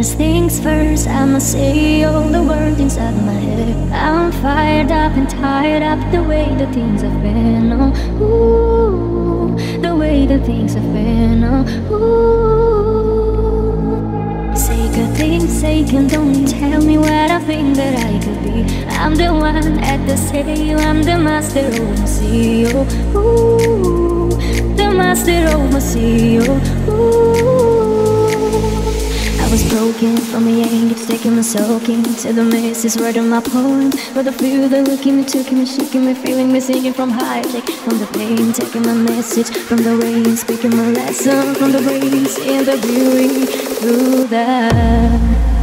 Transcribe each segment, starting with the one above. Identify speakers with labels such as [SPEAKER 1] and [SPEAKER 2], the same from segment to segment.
[SPEAKER 1] First things first, I'ma say all the words inside my head. I'm fired up and tired up the way the things have been. Oh, ooh, the way the things have been. Oh, ooh. Say good things, say and don't tell me what I think that I could be. I'm the one at the sail, I'm the master of my sea. Oh, ooh, the master of my sea. Oh, ooh. I was broken from the anguish, taking my soaking to the misses, writing my poem. But the fear that looking me, took me, shaking me, feeling me, singing from heartache, from the pain, taking my message from the rain, speaking my lesson from the breeze, in the beauty through that.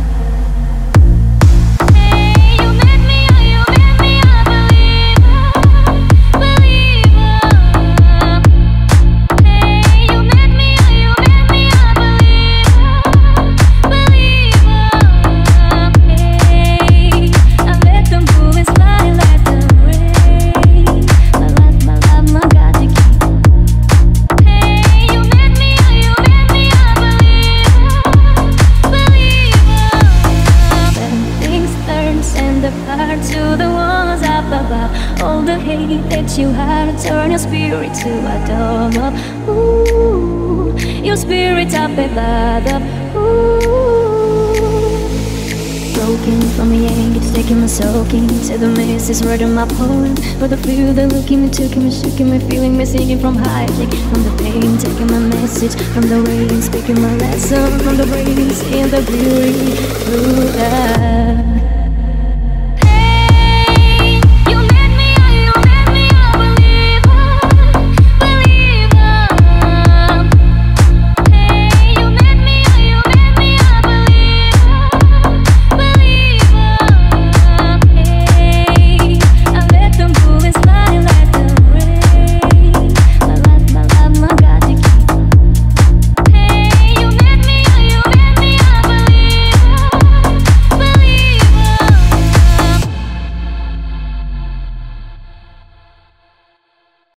[SPEAKER 1] To the ones up above, all the hate that you had, turn your spirit to a dove up. Ooh, your spirit up above. Ooh, broken from the anguish, taking my soaking to the misses, writing my poem. But the fear that looking me, took me, shaking me, feeling me, singing from heartache, from the pain, taking my message from the rain, speaking my lesson from the breeze, in the beauty through that.